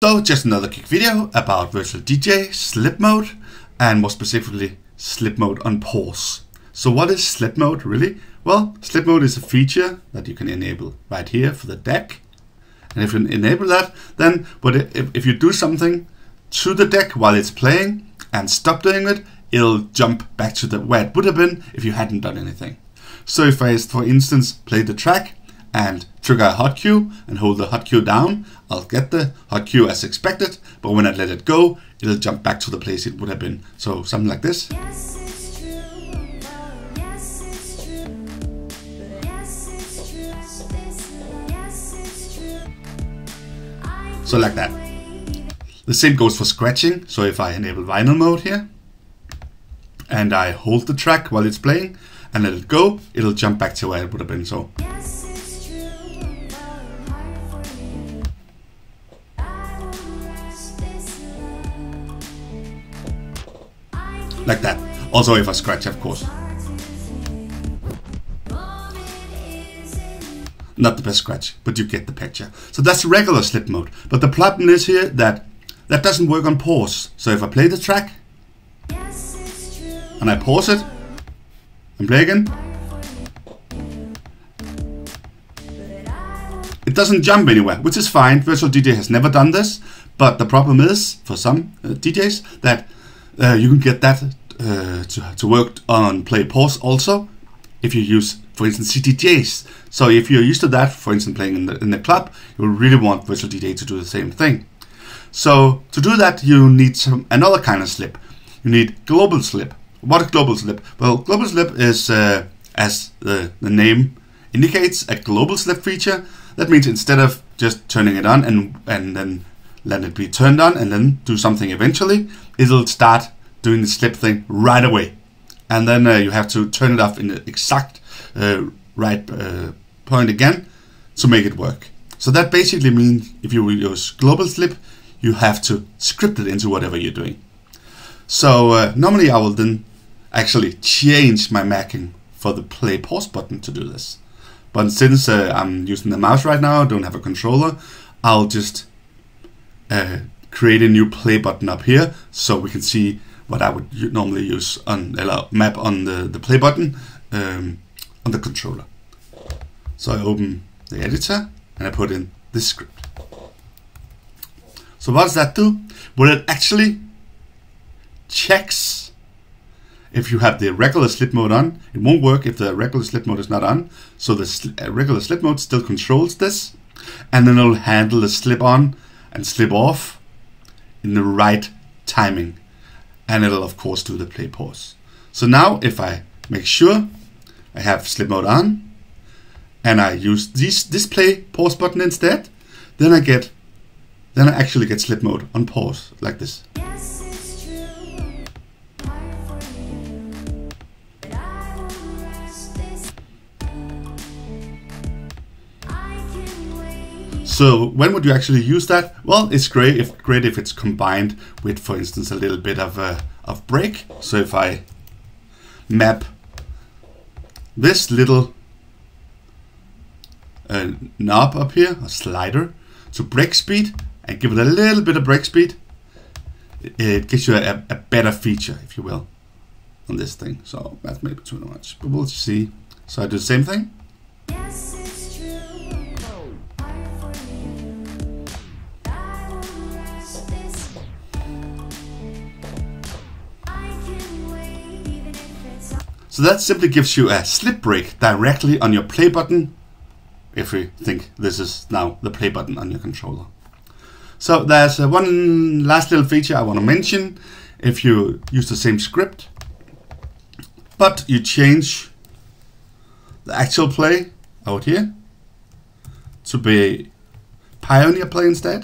So just another quick video about Virtual DJ Slip Mode, and more specifically Slip Mode on pause. So what is Slip Mode really? Well, Slip Mode is a feature that you can enable right here for the deck. And if you enable that, then if you do something to the deck while it's playing and stop doing it, it'll jump back to where it would have been if you hadn't done anything. So if I, for instance, play the track and trigger a hot cue and hold the hot cue down, I'll get the hot cue as expected, but when I let it go, it'll jump back to the place it would have been. So something like this. Yes, it's true. Yes, it's true. Yes, it's true. Yes, it's true. So like that. The same goes for scratching. So if I enable vinyl mode here and I hold the track while it's playing and let it go, it'll jump back to where it would have been. So Yes, it's true. Heart for you. I won't rest this love. like that. Also if I scratch, of course. Not the best scratch, but you get the picture. So that's regular slip mode. But the problem is here that that doesn't work on pause. So if I play the track Yes, it's true. and I pause it and play again, it doesn't jump anywhere, which is fine. Virtual DJ has never done this, but the problem is for some DJs that you can get that to work on play pause also if you use, for instance, CDJs. So if you're used to that, for instance, playing in the club, you really want Virtual DJ to do the same thing. So to do that, you need another kind of slip. You need global slip. What is global slip? Well, global slip is, as the name indicates, a global slip feature. That means instead of just turning it on and then let it be turned on and then do something eventually, it'll start doing the slip thing right away. And then you have to turn it off in the exact right point again to make it work. So that basically means if you use global slip, you have to script it into whatever you're doing. So normally I will then actually change my macking for the play pause button to do this. But since I'm using the mouse right now, I don't have a controller, I'll just create a new play button up here so we can see what I would normally use on map on the play button on the controller. So I open the editor and I put in this script. So what does that do? Well, it actually checks if you have the regular slip mode on. It won't work if the regular slip mode is not on. So the regular slip mode still controls this, and then it'll handle the slip on and slip off in the right timing. And it'll of course do the play pause. So now if I make sure I have slip mode on and I use this play pause button instead, then I actually get slip mode on pause like this. Yes, it's true. Heart for you. But I won't rest this. I can wait. So when would you actually use that? Well, it's great if it's combined with, for instance, a little bit of break. So if I map this little knob up here, a slider, to break speed and give it a little bit of break speed, it gives you a better feature, if you will, on this thing. So that's maybe too much, but we'll see. So I do the same thing. Yes, it's true. Heart for you. I won't rest this. I can wait even if it's So that simply gives you a slip break directly on your play button, if we think this is now the play button on your controller. So there's one last little feature I want to mention. If you use the same script, but you change the actual play out here to be Pioneer play instead,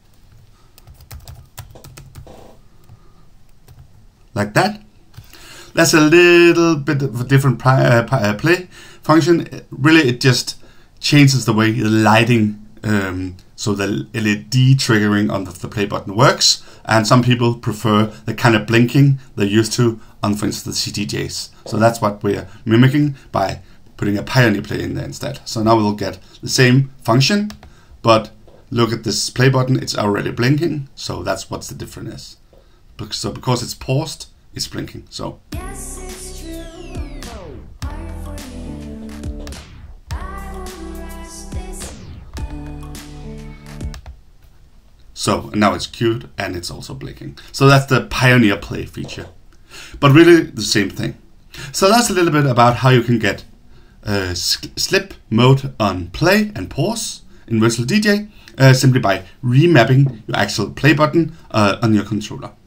like that. That's a little bit of a different play function. Really, it just changes the way the lighting, so the LED triggering on the play button works. And some people prefer the kind of blinking they're used to on, for instance, the CDJs. So that's what we're mimicking by putting a Pioneer play in there instead. So now we'll get the same function, but look at this play button, it's already blinking, so that's what the difference is. So because it's paused, it's blinking. So Yes, it's true. Heart for you. I won't rest this. so now it's queued and it's also blinking. So that's the Pioneer Play feature, but really the same thing. So that's a little bit about how you can get slip mode on play and pause in Virtual DJ simply by remapping your actual play button on your controller.